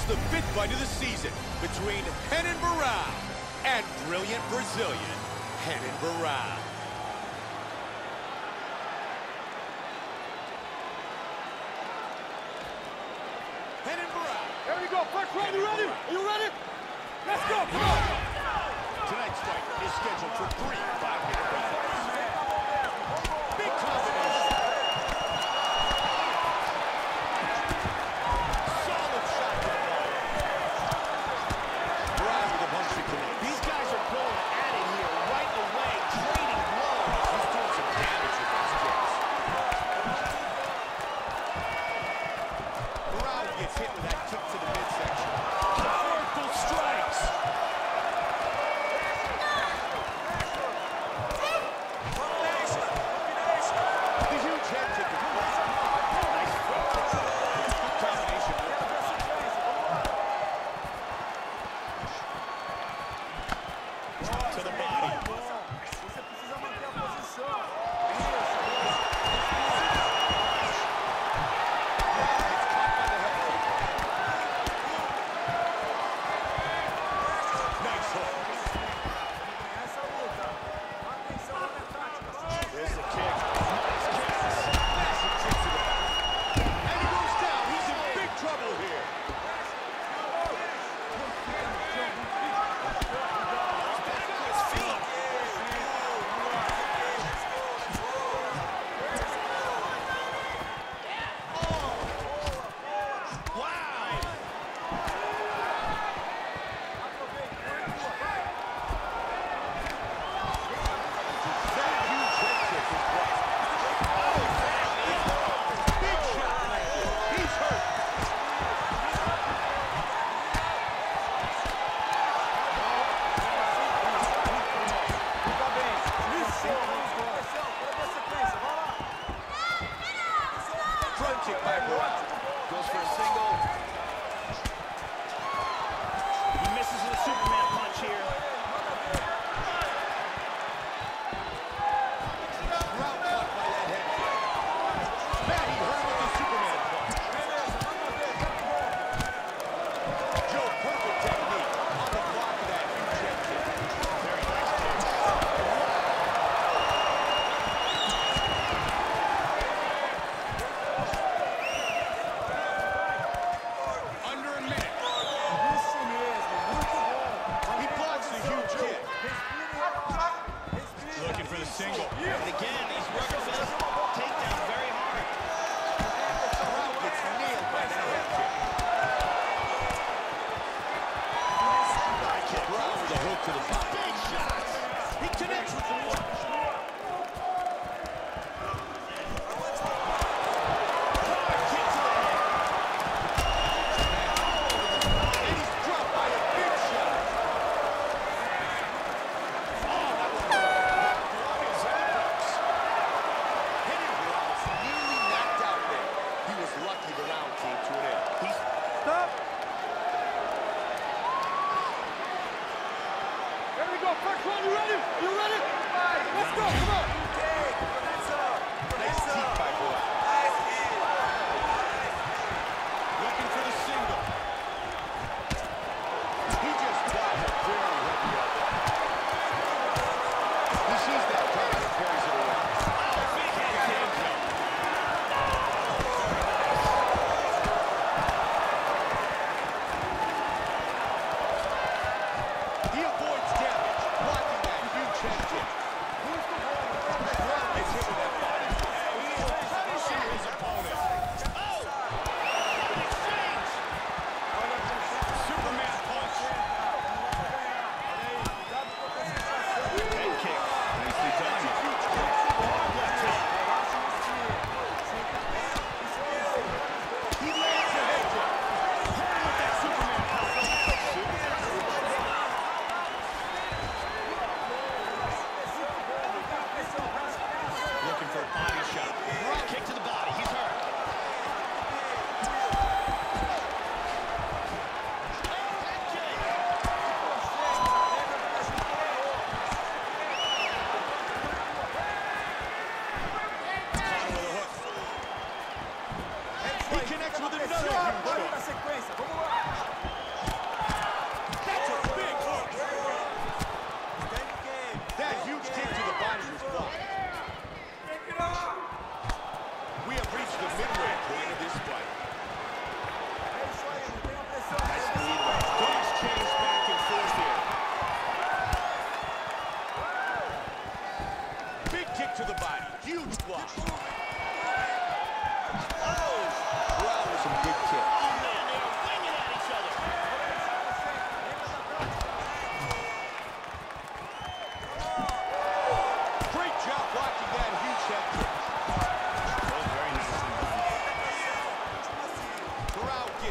It's the 5th fight of the season between Barao and brilliant Brazilian Barao. Barao. Here we go. First round, you ready? Are you ready? Let's go. Come on. Tonight's fight is scheduled for 3 5-minute rounds. Big combination. Solid shot to the body. Barao with a punch to connect. These guys are going at it here right away, trading blows. He's doing some damage with those kicks. Barao gets hit with that kick to the midsection. Powerful strikes. The huge head kick. Nice foot kick. Good combination. To the body. There's the kick. Nice kicks. Massive kick to the back. And he goes down. He's in big trouble here. Back to his feet. Wow. That huge head kick is blocked. Oh, big shot landed. He's hurt. Front kick by Barao. Goes for a single. He misses with a Superman punch here. Barao caught by that head kick. Man, he hurt him with the Superman punch. Joe, perfect technique on the block of that huge head kick. Very nice kick. Under a minute. He blocks the huge kick. Looking for the single. And again, he's working for this takedown very hard. Barao gets nailed by that head kick. High kick. Barao with a hook to the body. Big shots. He connects with the punch. Hard kick to the head. And he's dropped by a big shot. Oh, that was on his elbows. Barao nearly knocked out there. He was lucky the round came to an end. He's Stop. Here we go. First round, you ready? Are you ready? Let's go. Come on. nice teeth by Barao. Looking for the single. He just got a very heavy elbow. He sees that coming and carries it away. Oh, big head kick. He avoids damage, blocking that huge head kick.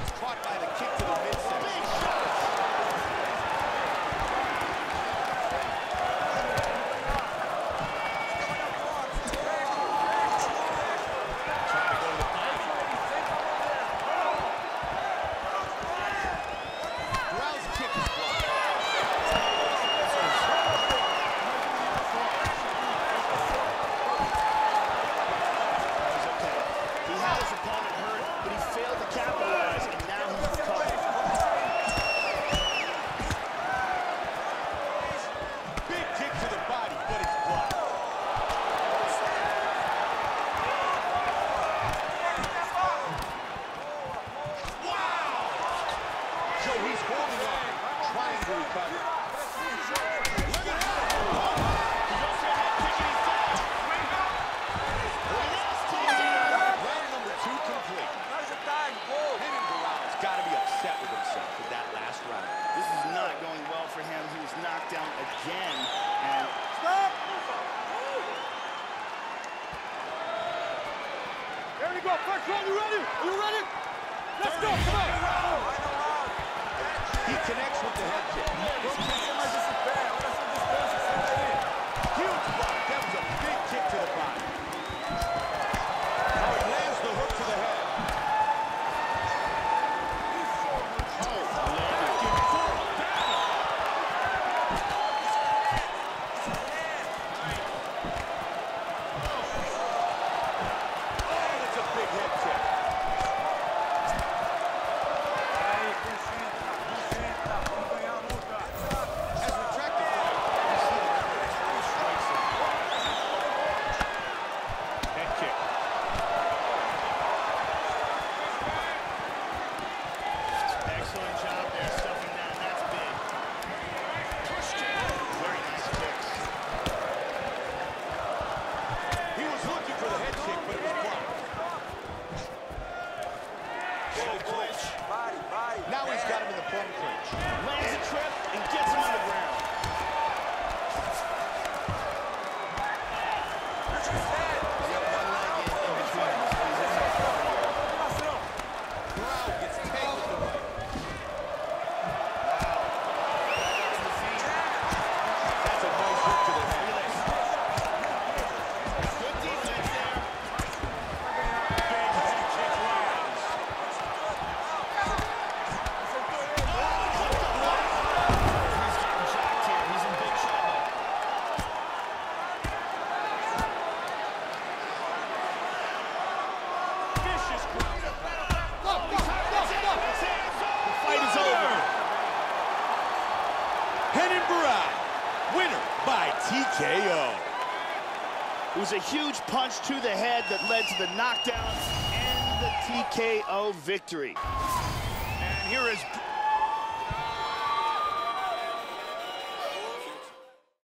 Caught by the kick to the midsection. Big shots. Trying to go to the body. Barao's kick is blocked. He had his opponent hurt, but he failed to capitalize, and now he's recovered. Big kick to the body, but it's blocked. Wow! So he's holding on, trying to recover. Look at that! He's also a head kick, and he's down. Round number 2 complete. Henry Barrao's got to be upset with himself with that last round. This is not going well for him. He was knocked down again, and Stop! There we go. First round, you ready? Are you ready? Let's go, come on! He connects with the head kick. Huge block. That was a big kick to the body. Now he lands the hook to the head. Now he's got him in the plum clinch. lands a trip and gets him on the ground. Barao gets tagged with the right. That's a nice hook to the head. Good defense there. Big head kick lands. He's getting jacked here. He's in big trouble. Vicious ground. Go! The fight is over. Henry Barao, winner by TKO. It was a huge punch to the head that led to the knockdown and the TKO victory.